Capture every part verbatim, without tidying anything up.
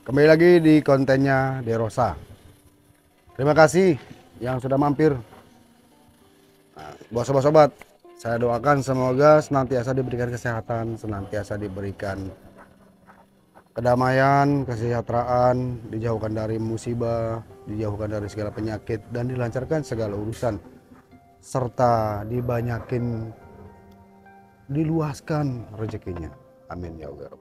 Kembali lagi di kontennya Derosa. Terima kasih yang sudah mampir. Nah, buat sobat-sobat, saya doakan semoga senantiasa diberikan kesehatan, senantiasa diberikan kedamaian, kesejahteraan, dijauhkan dari musibah, dijauhkan dari segala penyakit, dan dilancarkan segala urusan, serta dibanyakin, diluaskan rezekinya. Amin ya Allah.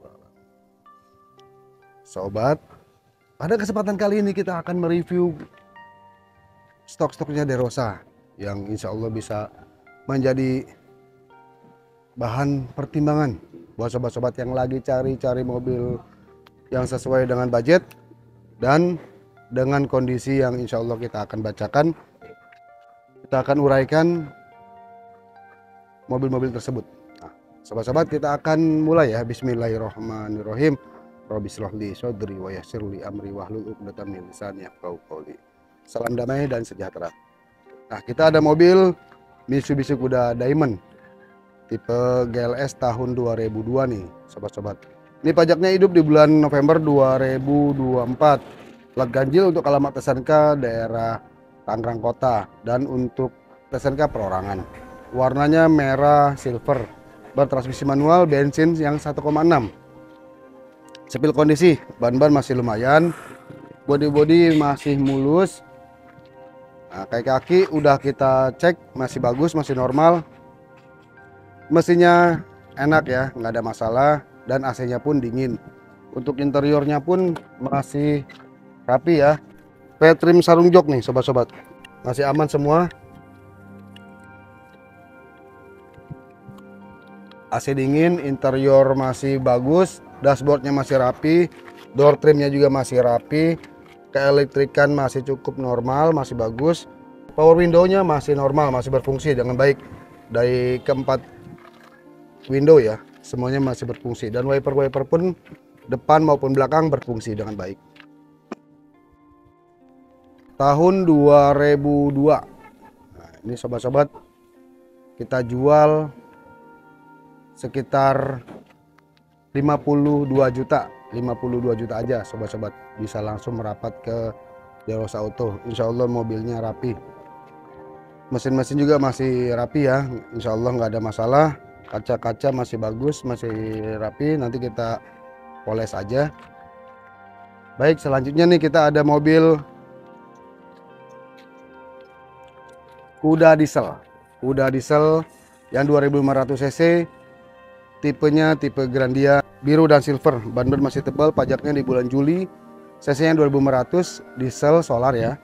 Sobat, pada kesempatan kali ini kita akan mereview stok-stoknya Derosa yang insya Allah bisa menjadi bahan pertimbangan buat sobat-sobat yang lagi cari-cari mobil yang sesuai dengan budget dan dengan kondisi yang insya Allah kita akan bacakan. Kita akan uraikan mobil-mobil tersebut. Nah, sobat-sobat, kita akan mulai ya. Bismillahirrahmanirrahim. Rabbi shrah li sadri wa yassir li amri wahlul 'uqdatam min lisani yafqahu qawli. Salam damai dan sejahtera. Nah, kita ada mobil Mitsubishi Kuda Diamond tipe G L S tahun dua ribu dua nih, sobat-sobat. Ini pajaknya hidup di bulan November dua ribu dua puluh empat. Plat ganjil untuk alamat S N K daerah Tangerang Kota dan untuk S N K perorangan. Warnanya merah silver. Bertransmisi manual, bensin yang satu koma enam. Sepil kondisi, ban-ban masih lumayan, bodi-bodi masih mulus. Nah, kaki-kaki udah kita cek masih bagus, masih normal. Mesinnya enak ya, nggak ada masalah, dan A C-nya pun dingin. Untuk interiornya pun masih rapi ya. Petrim sarung jok nih sobat-sobat, masih aman semua. A C dingin, interior masih bagus, dashboardnya masih rapi, door trimnya juga masih rapi, keelektrikan masih cukup normal, masih bagus, power window-nya masih normal, masih berfungsi dengan baik. Dari keempat window ya, semuanya masih berfungsi, dan wiper-wiper pun depan maupun belakang berfungsi dengan baik. Tahun dua ribu dua. Nah, ini sobat-sobat, kita jual sekitar lima puluh dua juta, lima puluh dua juta aja sobat-sobat, bisa langsung merapat ke Derosa Auto. Insya Allah mobilnya rapi, mesin-mesin juga masih rapi ya, Insya Allah nggak ada masalah. Kaca-kaca masih bagus, masih rapi, nanti kita poles aja. Baik, selanjutnya nih kita ada mobil Kuda diesel, Kuda diesel yang dua ribu lima ratus cc, tipenya tipe Grandia biru dan silver. Ban-ban masih tebal, pajaknya di bulan Juli, cc-nya dua ribu lima ratus, diesel solar ya.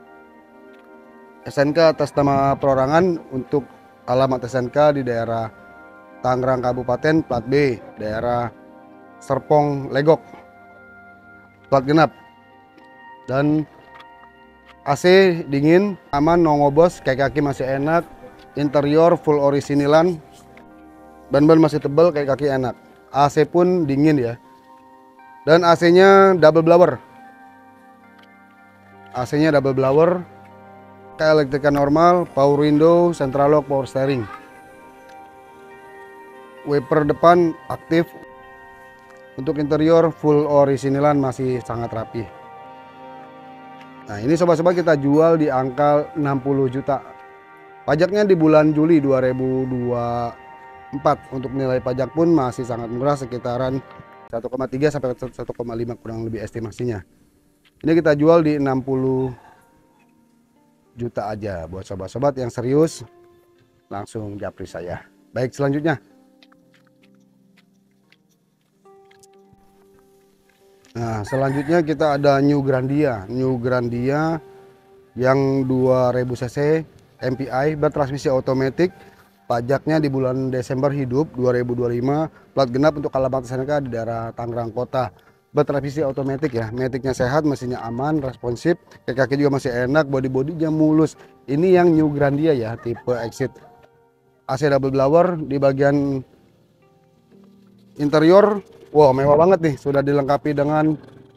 S N K atas nama perorangan, untuk alamat S N K di daerah Tangerang Kabupaten, plat B daerah Serpong Legok, plat genap, dan A C dingin, aman, no ngobos, kaki-kaki masih enak, interior full orisinilan, ban-ban masih tebal, kayak kaki enak. A C pun dingin ya. Dan A C-nya double blower. A C-nya double blower. Keelektrikan normal, power window, central lock, power steering. Wiper depan aktif. Untuk interior full orisinilan, masih sangat rapi. Nah, ini sobat-sobat kita jual di angka enam puluh juta. Pajaknya di bulan Juli dua ribu dua puluh empat. Untuk nilai pajak pun masih sangat murah, sekitaran satu koma tiga sampai satu koma lima kurang lebih estimasinya. Ini kita jual di enam puluh juta aja. Buat sobat-sobat yang serius, langsung japri saya. Baik, selanjutnya. Nah, selanjutnya kita ada New Grandia. New Grandia yang dua ribu cc, M P I, bertransmisi otomatis. Pajaknya di bulan Desember hidup dua ribu dua puluh lima, plat genap untuk alamat S N K di daerah Tangerang Kota. Bertransmisi otomatis ya, metiknya sehat, mesinnya aman, responsif, kaki-kaki juga masih enak, bodi-bodinya mulus. Ini yang New Grandia ya, tipe Exit. A C double blower. Di bagian interior, wow, mewah banget nih, sudah dilengkapi dengan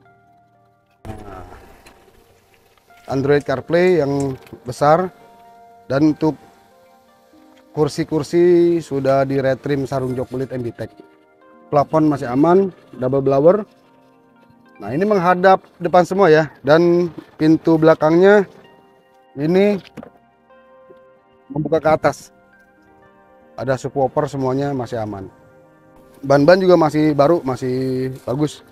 Android CarPlay yang besar, dan untuk kursi-kursi sudah di retrim sarung jok kulit M B Tech. Plafon masih aman, double blower. Nah, ini menghadap depan semua ya, dan pintu belakangnya ini membuka ke atas. Ada subwoofer, semuanya masih aman. Ban-ban juga masih baru, masih bagus.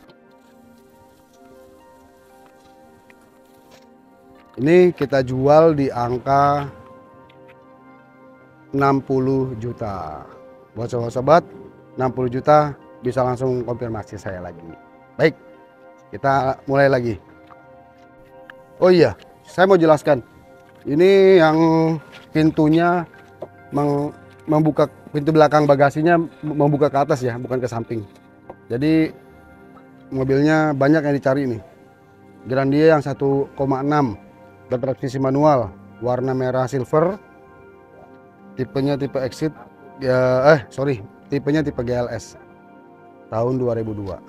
Ini kita jual di angka enam puluh juta. Buat sobat-sobat, enam puluh juta bisa langsung konfirmasi saya lagi. Baik, kita mulai lagi. Oh iya, saya mau jelaskan. Ini yang pintunya meng, membuka pintu belakang bagasinya membuka ke atas ya, bukan ke samping. Jadi mobilnya banyak yang dicari nih. Grandia yang satu koma enam, bertransmisi manual, warna merah silver, tipenya tipe Exit ya, eh sorry, tipenya tipe G L S, tahun dua ribu dua.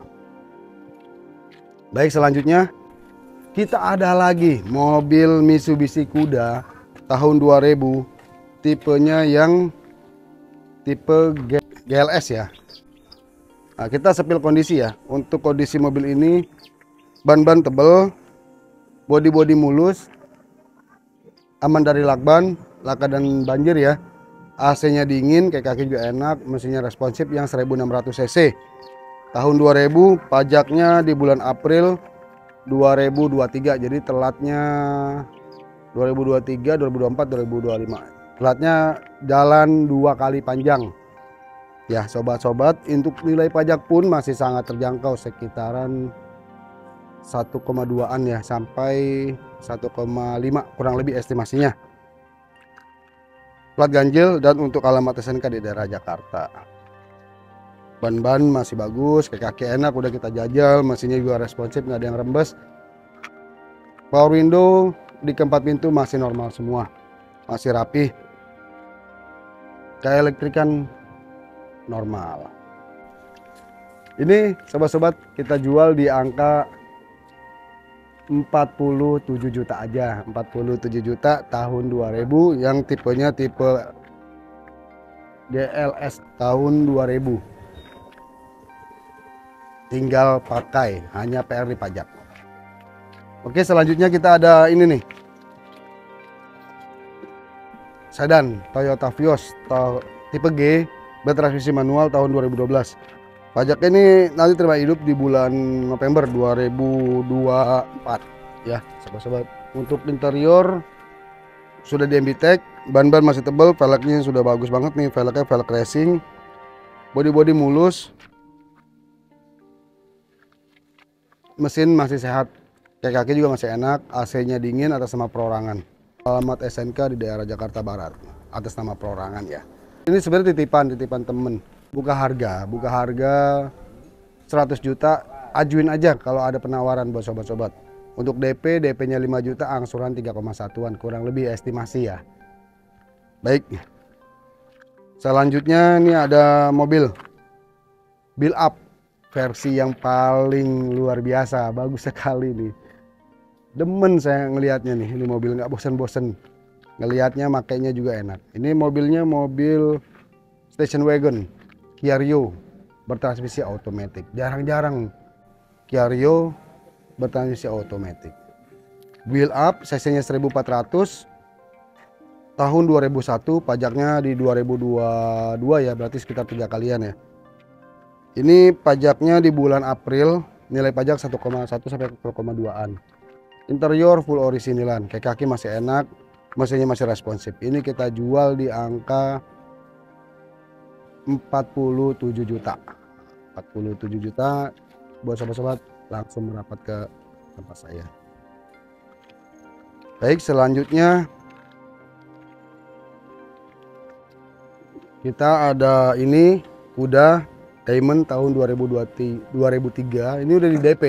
Baik, selanjutnya kita ada lagi mobil Mitsubishi Kuda tahun dua ribu, tipenya yang tipe G L S ya. Nah, kita sepil kondisi ya. Untuk kondisi mobil ini, ban-ban tebel, bodi-bodi mulus, aman dari lakban, laka dan banjir ya. A C-nya dingin, kayak kaki juga enak, mesinnya responsif yang seribu enam ratus cc. Tahun dua ribu, pajaknya di bulan April dua ribu dua puluh tiga, jadi telatnya dua ribu dua puluh tiga, dua ribu dua puluh empat, dua ribu dua puluh lima. Telatnya jalan dua kali panjang. Ya, sobat-sobat, untuk nilai pajak pun masih sangat terjangkau, sekitaran satu koma dua-an ya, sampai satu koma lima kurang lebih estimasinya. Plat ganjil dan untuk alamat S N K di daerah Jakarta. Ban-ban masih bagus, kaki enak, udah kita jajal, mesinnya juga responsif, nggak ada yang rembes. Power window di keempat pintu masih normal semua, masih rapi. Kayak elektrikan normal. Ini sobat-sobat kita jual di angka empat puluh tujuh juta aja, empat puluh tujuh juta tahun dua ribu, yang tipenya tipe G L S tahun dua ribu. Tinggal pakai, hanya P R di pajak. Oke, selanjutnya kita ada ini nih, sedan Toyota Vios tipe G, bertransmisi manual tahun dua ribu dua belas. Pajaknya ini nanti terima hidup di bulan November dua ribu dua puluh empat ya, sobat-sobat. Untuk interior sudah di M B Tech, ban-ban masih tebal, velgnya sudah bagus banget nih, velgnya velg racing, body-body mulus, mesin masih sehat, kayak kaki juga masih enak, A C-nya dingin, atas nama perorangan. Alamat S N K di daerah Jakarta Barat, atas nama perorangan ya. Ini sebenarnya titipan, titipan temen. Buka harga, buka harga seratus juta, ajuin aja kalau ada penawaran buat sobat-sobat. Untuk D P, D P-nya lima juta, angsuran tiga koma satuan, kurang lebih estimasi ya. Baik. Selanjutnya ini ada mobil build up versi yang paling luar biasa, bagus sekali nih. Demen saya ngelihatnya nih, ini mobil nggak bosen-bosen. Ngelihatnya, makainya juga enak. Ini mobilnya mobil station wagon Kia Rio bertransmisi otomatis. Jarang-jarang Kia Rio bertransmisi otomatis. Wheel up, cc-nya seribu empat ratus, tahun dua ribu satu, pajaknya di dua ribu dua puluh dua ya, berarti sekitar tiga kalian ya. Ini pajaknya di bulan April, nilai pajak satu koma satu sampai satu koma dua-an. Interior full originalan, kayak kaki masih enak, mesinnya masih responsif. Ini kita jual di angka empat puluh tujuh juta. empat puluh tujuh juta buat sobat-sobat, langsung merapat ke tempat saya. Baik, selanjutnya kita ada ini Kuda Diamond tahun dua ribu tiga. Ini udah di D P.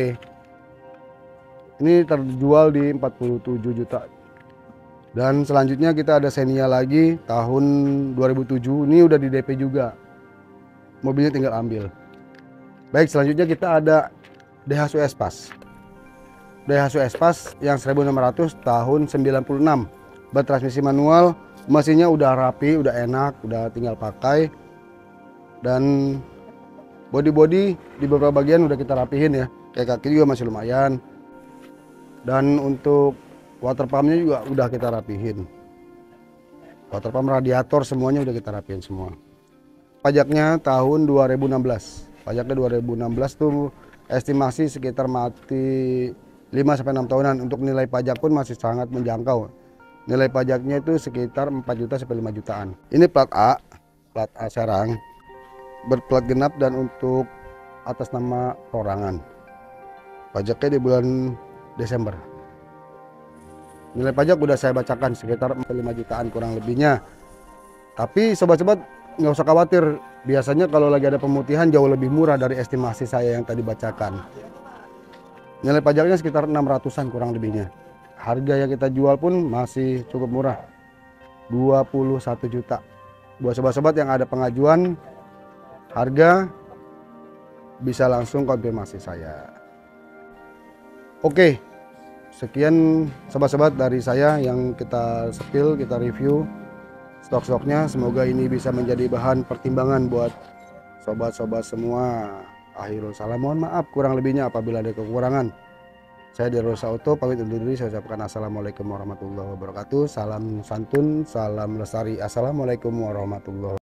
Ini terjual di empat puluh tujuh juta. Dan selanjutnya kita ada Xenia lagi tahun dua ribu tujuh. Ini udah di D P juga. Mobilnya tinggal ambil. Baik, selanjutnya kita ada Daihatsu Espas. Daihatsu Espas yang seribu enam ratus tahun sembilan puluh enam. Bertransmisi manual, mesinnya udah rapi, udah enak, udah tinggal pakai. Dan body-body di beberapa bagian udah kita rapihin ya. kayak kaki juga masih lumayan. Dan untuk water pumpnya juga udah kita rapihin. Water pump, radiator, semuanya udah kita rapihin semua. Pajaknya tahun dua ribu enam belas. Pajaknya dua ribu enam belas tuh estimasi sekitar mati lima sampai enam tahunan. Untuk nilai pajak pun masih sangat menjangkau. Nilai pajaknya itu sekitar empat juta sampai lima jutaan. Ini plat A, plat A Serang, berplat genap dan untuk atas nama perorangan. Pajaknya di bulan Desember. Nilai pajak udah saya bacakan sekitar lima jutaan kurang lebihnya. Tapi sobat-sobat nggak usah khawatir, biasanya kalau lagi ada pemutihan jauh lebih murah dari estimasi saya yang tadi bacakan. Nilai pajaknya sekitar enam ratusan kurang lebihnya. Harga yang kita jual pun masih cukup murah, dua puluh satu juta. Buat sobat-sobat yang ada pengajuan harga bisa langsung konfirmasi saya. Oke, sekian sobat-sobat dari saya yang kita spill, kita review stok-stoknya. Semoga ini bisa menjadi bahan pertimbangan buat sobat-sobat semua. Akhirul salam, mohon maaf kurang lebihnya apabila ada kekurangan. Saya Derosa Auto pamit undur diri. Saya ucapkan assalamualaikum warahmatullahi wabarakatuh. Salam santun, salam lestari. Assalamualaikum warahmatullahi wabarakatuh.